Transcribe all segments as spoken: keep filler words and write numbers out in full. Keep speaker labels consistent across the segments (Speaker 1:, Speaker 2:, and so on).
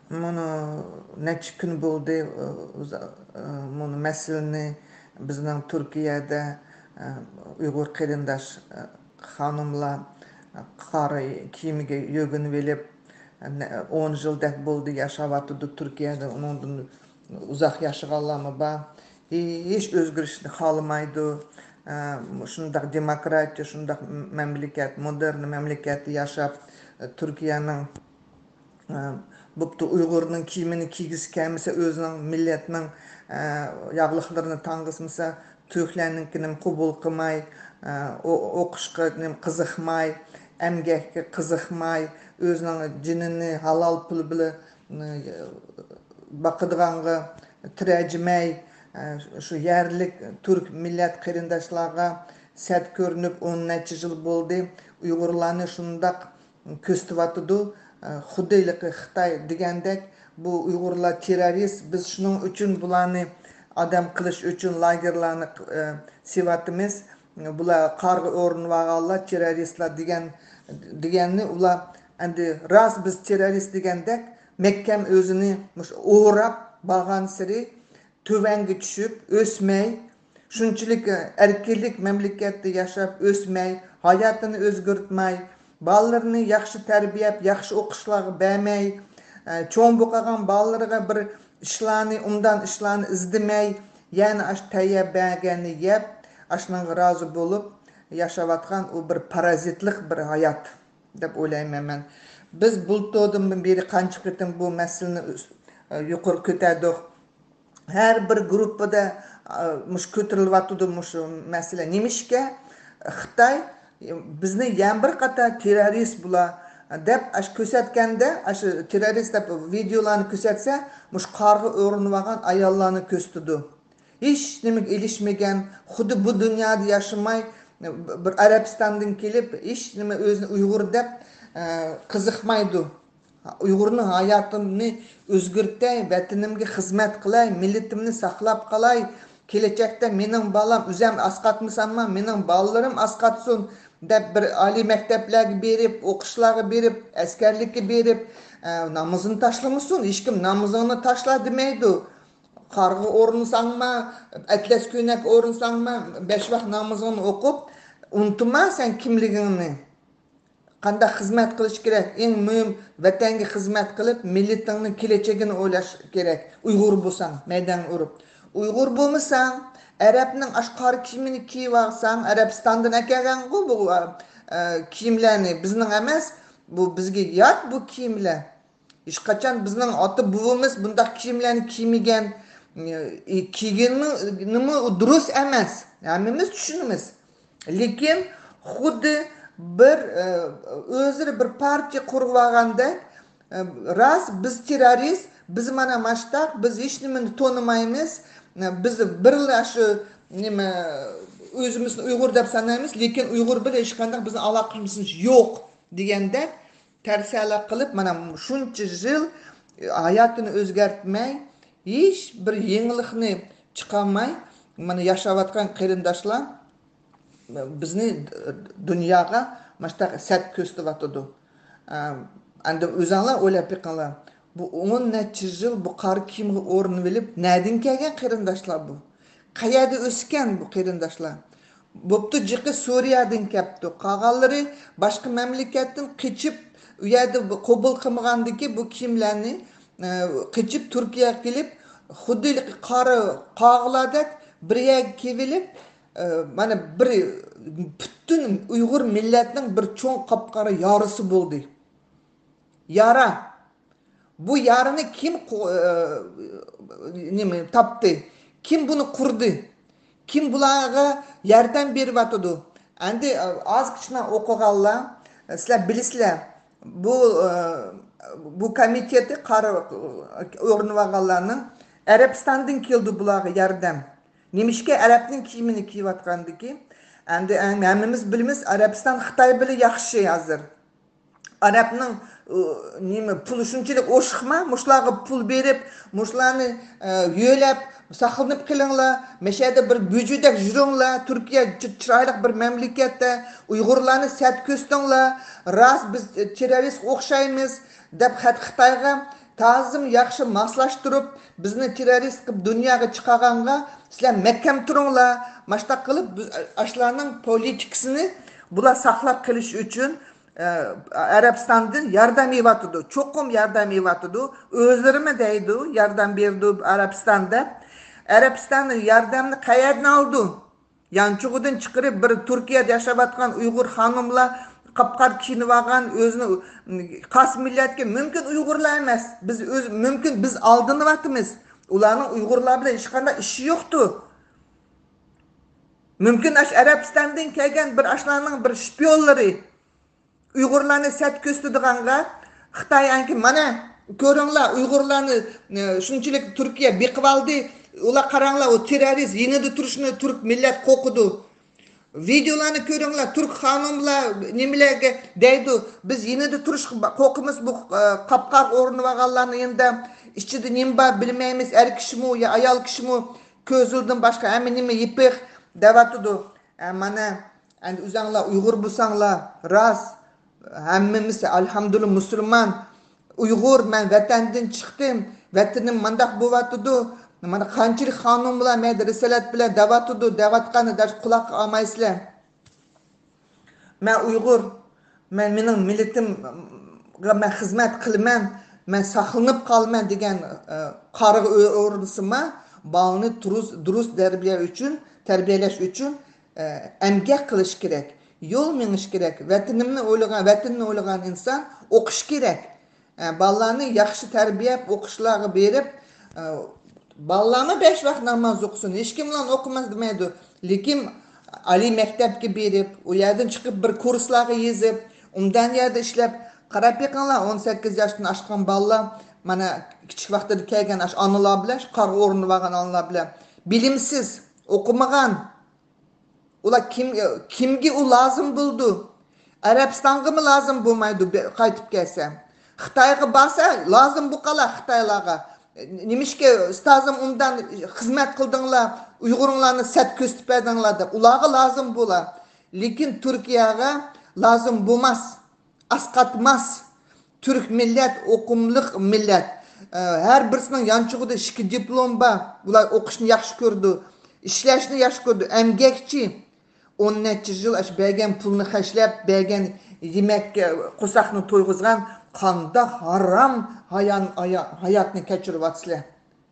Speaker 1: Bunu neçe gün buldu bunu meseleni bizning Turkiyada Uyghur qarindosh xonimlar qari kiyimiga yo'ginib elib o'n yildek bo'ldi yashayotdi Turkiyada. Undan uzoq yashaganlarmi bor. Hech o'zgarishni xohlamaydi. Shunday demokratiya, shunday mamlakat, modern mamlakatda yashab Turkiyaning Buptu Uygur'un kiyimini kiygisi kelmese, özünün milletinin e, yağlıklarını tangısmasa, Türklerininkini kubul kılmay, e, okuşka kızıkmay, emgekke kızıkmay, özünün cinini halal pul bile e, bakıdığanğı tirəcimey, e, şu yerlik Türk millet kırındaşlarına sert görünüp on neçə yıl boldu. Uygurlarını şundak köstüvatıdı. Xudaylık Xitay degandek bu Uygurlar terörist, biz şunun üçün bularını adam kılış üçün lagerlarını e, sivatimiz, bular qargı orun vağallar teröristler degen degenni ular endi ras biz terörist degandek Mekkem özünü uğrap bağan siri tövenge düşüp ösmey, şunçilik erkeklik memlekette yaşap ösmey, hayatını özgürtmey, ballarını yaxşı terbiyep, yaxşı okuşlarga bermey, çoğun boqagan ballarga bir işlarni, umdan işlarni izlemey, yani aş tayya bergeni yep, aşnan razı bolup yaşavatgan o bir parazitlik bir hayat dep oylayman men. Biz bultodan beri qancha qitim bu masalani yuqori ko'tardik. Her bir gruppada mush ko'tarilyapti mush masala. Nemishga Xitoy bizni yan bir qator terrorist bular deb ash ko'rsatganda, ash terrorist deb videolarni ko'rsatsa, mush qarg'i o'rinib olgan ayollarni ko'rsatdi. Hech nimaga ilishmagan, xuddi bu dunyoda yashamay bir Arabistondan kelib, hech nima o'zini Uyg'ur deb qiziqmaydi. Uyg'urning hayotini o'zgartay, vatanimga xizmat qilay, millatimni saqlab qolay, kelajakda mening balam o'zim asqatmisanman, mening balalarim asqatsin deb bir oliy maktablarga berib, o'qishlarga berib, askarlikka berib, namozini tashlamasin. Hech kim namozini tashla demaydi. Qarg'i o'rinsanma, atlas ko'ylak o'rinsanma, besh vaqt namozini o'qib, unutma sen kimligingni. Qanday xizmat qilish kerak? Eng muhim vatanga xizmat qilib, millatingning kelajagini o'ylash kerak. Uyg'ur bo'lsang, maydon urib. Uyg'ur bo'lmasang, Arabning ashqor kiyimini kiyib olsang, Arabistondan kelgan-ku bu kiyimlarni bizning emas, bu bizga yot bu kiyimlar. Hech qachon bizning ota buvimiz bunday kiyimlarni kiymagan, kiygani nima durust emas. Hammamiz tushunamiz. Lekin xuddi bir o'zini bir partiya qurib olganda ras biz terrorist, biz mana mashtaq, biz hech nimani to'nimaymiz, biz birlash nima o'zimizni Uyg'ur deb sanaymiz, lekin Uyg'ur bilan hech qanday bizni aloqamiz yo'q deganda tarsiyalik qilib mana shuncha yil hayotini o'zgartmay, hech bir yangilikni chiqarmay mana yashayotgan qarindoshlar bizni dunyoga mashta sat ko'rsatyapti. Endi o'zinglar o'ylab beqinglar. Bu o'n necha yil bu qari kiyimga o'rin berib, nadin kelgan qarindoshlar bu. Qayerda o'sgan bu qarindoshlar? Bo'pti jiqi Suriyadan kelibdi. Qolganlari boshqa mamlakatdan qochib, u yerda qabul qilmagandiki bu kiyimlarni qochib Turkiyaga kelib, xuddi qari qog'lardek bir yerga kelib mana bir bütün Uyg'ur millatning bir cho'ng qapqara yarisi bo'ldi. Yara. Bu yarani kim nima topdi? Kim buni qurdi? Kim bularga yordam beryapti? Endi oz kichkina o'qiganlar, sizlar bilasizlar, bu bu komiteti qari o'rnib olganlarning Arabistondan keldi bularga yordam. Nemishga Arabning kiyimini kiyayotgandiki, endi hammamiz bilamiz, Arabiston Xitoy bilan yaxshi hozir. Arabning nima puli shunchalik o'shiqma, mushlarga pul berib, mushlarni yo'lab saqlanib qilinglar, mashada bir bujudak juringlar, Turkiya chiroyli bir mamlakatda Uyg'urlarni sat ko'stinglar, ras biz terrorist o'xshaymiz deb Xitoyga tazım yaxşı maslaştırıp bizni terörist qilib dunyoga chiqarganga sizlar mahkam turinglar. Maşta qilib ashlarning politikasini bular saqlab qilish uchun Arabistondan yordam yeyotdi. Cho'qim yordam yeyotdi. O'zlarimi deydi, yordam berdi Arabistonda. Arabistonning yordamni qayerdan oldi? Yanchug'idan chiqarib bir Turkiyada yashayotgan Uyg'ur xonimlar qapqar kiyinib olgan o'zini qas millatga mumkin Uyg'urlar emas. Biz o'z mumkin biz aldanyapmiz. Ularning Uyg'urlar bilan hech qanday ishi yo'qdi. Mümkün aş Arabistan'dan kelgen bir aşlarının bir şpiyonları Uygurlarını set köstüdüğanga Xitay anki mana görünler Uygurlarını şunçilik Türkiye biqvaldı ula qaranglar o terörist yenidi turuşunu Türk millet qo'qudu. Videolarını görünler Türk hanımlar nimelerge deydi biz yenidi turuş qo'qimiz bu qapqar o'rni vaqallarını endi içide nimba bilmeymiz er kishi mu ya ayal kishi mu ko'zildan başka hemen nime yipik devatıdı. Mana endi uzanglar Uyg'ur bo'lsanglar ras hammamiz alhamdulillah musulmon Uyg'ur men vatandan chiqdim vatanim mandaq bo'vatdi mana qanchalik xonim bilan madrasalar bilan davatdi davatqani dar quloq olmaysizlar. Men Uyg'ur men mening millatimga men xizmat qilaman men saqlanib qolman degan qarg'i o'rnisima balni durust durust tarbiya uchun tarbiyalash uchun emgak qilish kerak. Yol meniş kerak. Vatanimni o'ylagan, vatanni o'ylagan inson o'qish kerak. Balalarni yaxshi tarbiya o'qishlarga berib, balalarni besh vaqt namoz o'qisin. Hech kim bilan o'qimas demaydi. Lekin ali maktabga berib, u yerdan chiqib bir kurslarga yezib, undan yerda ishlab, qarab yiqinglar o'n sakkiz yoshdan oshgan balalar mana kichik vaqtda kelgan ash onalar bilan, qarg'i o'rni olgan onalar bilan bilimsiz, o'qimagan ular kim kimga u lazım buldu? Arabistonga mı lazım bo'lmaydi qaytib kelsa? Xitoyga borsa lazım bu qala Xitoylarga. Nimishga ustozim undan xizmat qildinglar, Uyg'urlarni sat ko'stib berdinglar deb ularga lazım bo'lar. Lekin Turkiyaga lazım bo'lmas, asqatmas. Türk millet o'qimliq millet. Her birisining yanchug'ida ikki diplom bor. Ular o'qishni yaxshi ko'rdi, ishlashni yaxshi ko'rdi, emgakchi. o'n necha yil aş bergan pulni xashlab, bergan yemekka qo'saqni to'yg'izgan qanda haram hayan hayotni kechiryapsizlar.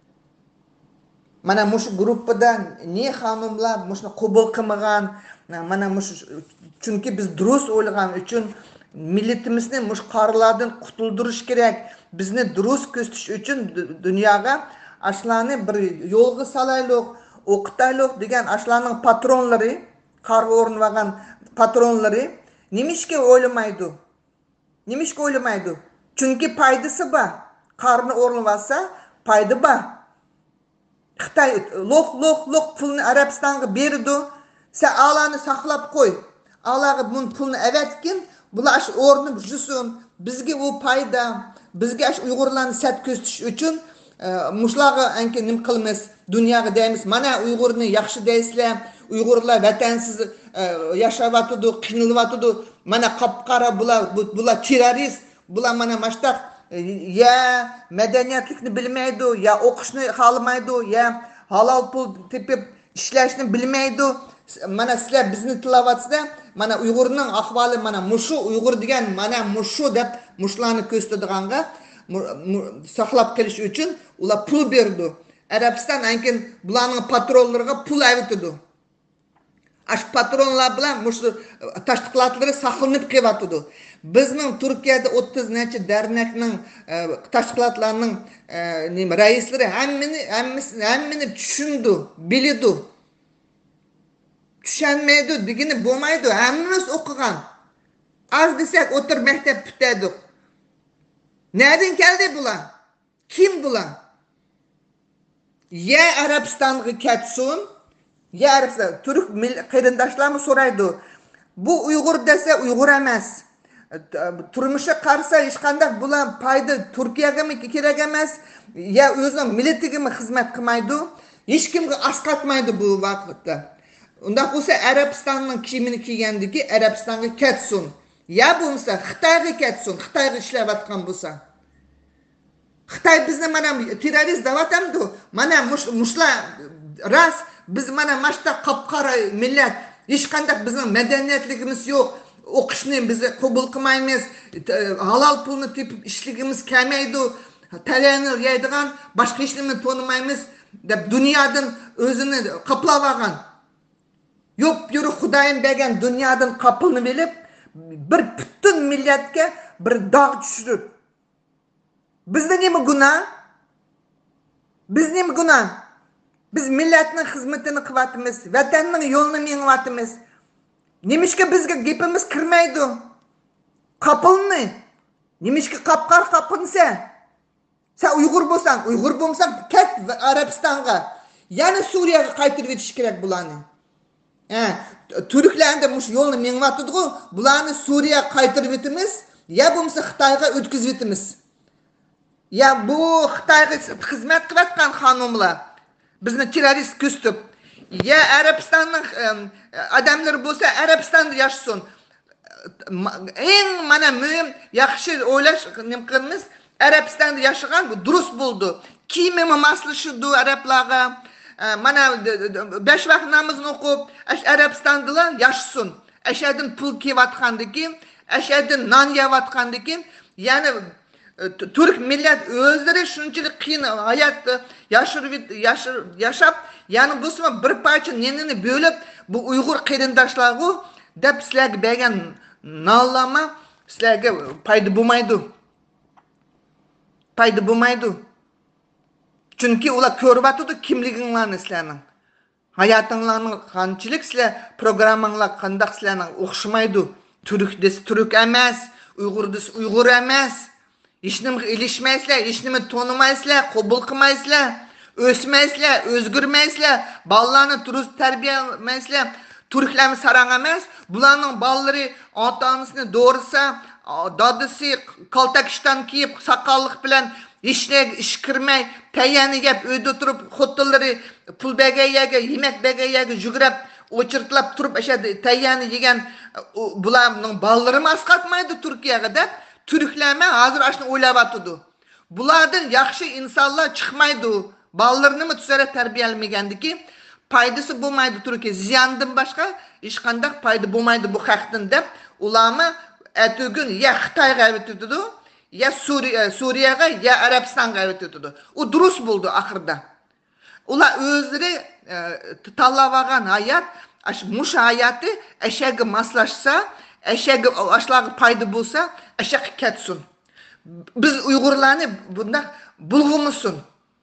Speaker 1: Mana mush gruppadan ne xonimlar mushni qabul qilmagan, mana mush chunki biz durust o'ylagan uchun millatimizni mush qarilardan qutuldirish kerak. Bizni durust ko'stish uchun dunyoga ashlarni bir yo'lga salaylik, o'qitaylik degan ashlarning patronlari qarg'i o'rni olgan patronlari nimishga o'ylamaydi? Nimishga o'ylamaydi? Chunki foydasi bor. Qarni o'rni olsa foyda bor. Xitoy loq loq loq pulni Arabistonga berdi. Sen alani saqlab qo'y. Alaga bu pulni avatkin, bular o'rni jusun. Bizga u foyda, bizga Uyg'urlarni sat ko'stish uchun mushlarga anki nim qilamiz, dunyoga deymiz. Mana Uyg'urni yaxshi deysizlar. Uyg'urlar vatansiz yashayotdi, qiynalyotdi. Mana qapqara bular bular terrorist, bular mana mashtaq ya madaniyatlikni bilmaydi, ya o'qishni xohlamaydi, ya halol pul tepib ishlashni bilmaydi. Mana sizlar bizni tilovatsizlar, mana Uyg'urning ahvoli mana mushu Uyg'ur degan mana mushu deb mushlarni ko'rsatiganga saqlab qilish uchun ular pul berdi. Arabiston ankin bularning patronlariga pul aytdi. Aş patronlar bilan mush tashkilotlari saqlanib qelyapti. Bizning Turkiyada o'ttiz necha dernekning tashkilotlarining nima raislari hammani hammasi hammani tushundi, bildi. Tushunmaydi degani bo'lmaydi. Hammamiz o'qigan. Az desak o'tir maktab bitadi. Nereden keldi bular? Kim bular? Ya Arabistonga ketsin, ya Arabiston Türk qarindoshlarni so'raydi. Bu Uyg'ur desa Uyg'ur emas. Turmusha qarsa hech qanday bular foyda Turkiyaga mi kerak emas, ya o'zining millatiga mi xizmat qilmaydi, hech kimga asqatmaydi bu vaqtda. Unda bo'lsa Arabistonning kiyimini kiygandiki Arabistonga ketsin. Ya bo'lmasa Xitoyga ketsin, Xitoyga ishlayotgan bo'lsa. Xitoy Xitay bizni mana terrorist devatamdı. Mana muş, muşla ras biz mana maşta kapkara millet hiç kandak bizim medeniyetligimiz yok. Okuşni bizi kabul kılmaymiz. Halal pulunu tepip işligimiz kelmeydi. Talanı yaydıgan başka işlemi tanımaymiz. Dep dünyadan özünü kaplavagan. Yok yürü Xudayın bergen dünyadan kapını bilip bir bütün milletke bir dağ düşürüp. Bizde ne mi günah? Biz ne mi günah? Biz milletin hizmetini kıvatımız, vatanın yolunu meğivatımız. Nemişke bizge gepimiz kirmeydi. Kapılını. Nemişke kapkar kapını sen. Sen Uygur bolsan, Uygur bolsan ket Arabistan'a. Yani Suriye'ye kaytırıp yetiş gerek bulanı. He, Türklerin de muş yolunu meğivatıdı o. Bulanı Suriye'ye kaytırıp yetimiz, ya bolsa Xitayga ötküzüp yetimiz. Ya bu Xitayga hizmet kıvatkan hanımlar. Bizni terörist küstüp. Ya Arabistan'ın adamları bolsa Arabistan'da yaşasın. En mana mühim yaxşı oylaş nimkimiz Arabistan'da yaşagan bu durus buldu. Kimi maslaşıdı Araplarga. Mana beş vakt namazını okup Arabistan'da yaşasın. Eşedin pul kivatkandıki, eşedin nan yavatkandıki. Yani Türk millet özleri şunçalık kıyın hayat yaşır, yaşır, yaşap yani bu zaman bir parça nenini bölüp bu Uygur kıyındaşları dep sizlerge bergen nallama sizlerge paydı bulmaydı. Paydı bulmaydı. Çünkü ular körbatıdı kimliginlerini sizlerinin. Hayatınlarını kançılık sizler programınlar kandak sizlerinin okşumaydı. Türk desi Türk emez, Uygur desi Uygur emez. İşnimi ilişmeysizler, işnimi tanımaysızlar, kabul kılmaysızlar, ösmeysizler, özgürmeysizler, ballarını dürüst terbiyemeysizler, Türklerimi saranamaz. Bularının balları ata-anasını doğrusa, dadısı kaltak işten kiyip, sakallık bilen işine iş kirmey, teyyeni yap, öde oturup, xotulları pul begeyege, yemek begeyege, jügrep, uçurtlap turup, teyyeni yegen bularının ballarımı askatmaydı Türkiye'ye de. Türklerime hazır aşını oylabatıdı. Bulardan yaxşı insanlar çıkmaydı. Ballarını mı tüzere terbiyelmegendi ki paydası bulmaydı Türkiye. Ziyandan başka iş kandak paydı bulmaydı bu xalqdan dep ulamı ertesi gün ya Xitayga evetiyordu ya Suriye, Suriye'ye ya Arabistan'a evetiyordu. O durus buldu ahırda. Ula özleri e, tallavagan hayat, muş hayatı eşeğe maslaşsa, eşeğe aşlağı paydı bulsa eşek ketsin. Biz Uygurlarını bunda bulgumuzsun.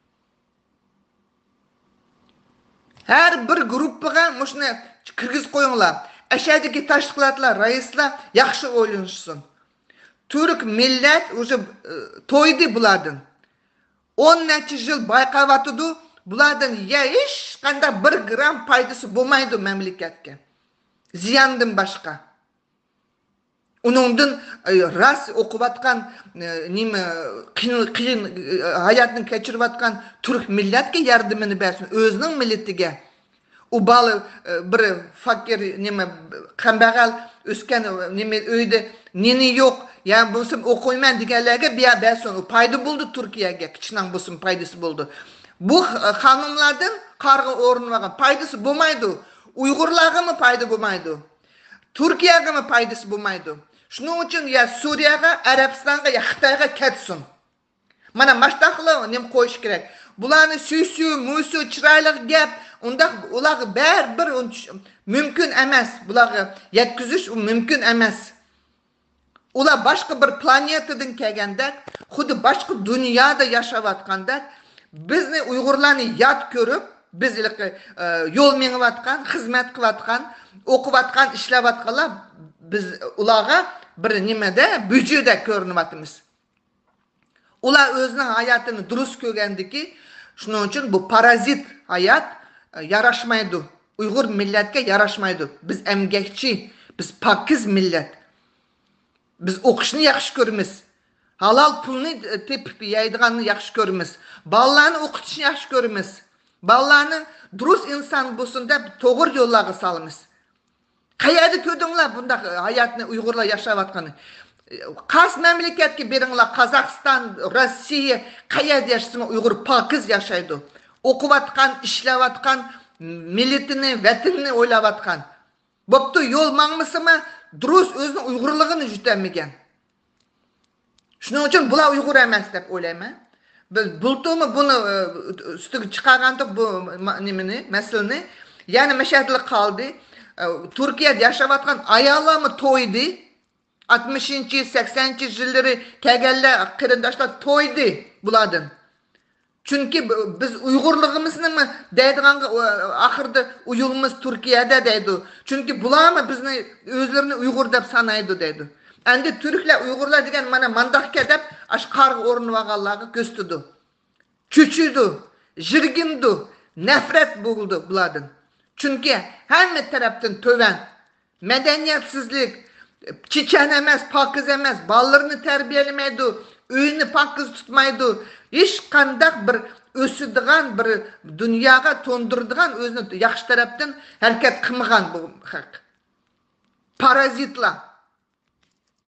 Speaker 1: Her bir gruppa muşunu kırgız koyunlar. Eşeğdeki taşlıklarla, reisler yaxşı oynayışsın. Türk millet уже toydu bulardan. on neçe yıl baykavatıdı. Bulardan ya hiç kanda bir gram paydası bulmaydı memleketke. Ziyandan başka. Onundan ras okuvatkan, nime kıyın, kıyın hayatını geçirvatkan Türk milletke yardımını versin. Özünün milletige. O balı bir fakir nime kambağal ösken nime öyde nini yok. Yani bu okuyman digerlerge bir versin. O paydı buldu Türkiye'ye. Kıçınan bu paydası buldu. Bu hanımlardan kargı orunlagan paydası bulmaydı. Uygurlarga mı paydı bulmaydı? Türkiye'ye mi paydası bulmaydı? Şunun için ya Suriye'ye, Arabistan'a, ya Xitayga ketsin. Mana maştaqlı nem koyuş gerek. Bularını süsü, müsü, çıraylık gep, onda ular ber bir mümkün emez. Buları yetkizüş mümkün emez. Ular başka bir planetadan kelgende, xudu başka dünyada yaşavatganda, bizni Uygurlarını yat görüp, biz e, yol meğivatgan, hizmet kıvatgan, okuvatgan, işlevatganlar, biz ularga bir nimede, bücüde görünüvatımız. Ular özünün hayatını durus kögendiki, şunun için bu parazit hayat e, yaraşmaydı. Uygur milletke yaraşmaydı. Biz emgekçi, biz pakiz millet. Biz okuşunu yaxşı görümüz. Halal pulunu tepip yaydıganını yaxşı görümüz. Ballarını okutuşunu yaxşı görümüz. Ballarını durus insan bulsun da doğru yollarga salımız. Kayada ködünler bunda hayatını Uygurlar yaşavatkanı. Kas memleketki birinla Kazakistan, Rossiya, qayerda yaşasın Uygur pakiz yaşaydı. Okuvatkan, işlevatkan, milletini, vatanini oylavatkan. Boptu yol mağmısı mı? Durus özünün Uygurluğunu jütlenmegen. Şunun için bula Uygur emas dep oylayman. Biz bultumu bunu üstüge çıkargandık bu nimini, meseleni. Yani meşahidlik kaldı. Türkiye'de yaşavatkan ayağlamı toydu. altmışıncı, sekseninci yılları kegelle kırındaşlar toydu buladın. Çünkü biz Uygurluğumuzunu mı deydiğen ahırda uyulumuz Türkiye'de deydi. Çünkü bular mı bizni özlerini Uygur dep sanaydı deydi. Endi Türkler, Uygurlar degen mana mandak kedep aş kargı ornu vagallağı göstüdü. Küçüdü, jirgindi, nefret buldu buladın. Çünkü her taraftan töven, medeniyetsizlik, çiçen emez, pakiz emez, ballarını terbiyelemeydi, öyünü pakiz tutmaydı. Hiç kandak bir ösüdüğün bir dünyaya tondurduğun özünü yaxşı taraftan hareket kılmıgan bu hak. Parazitla.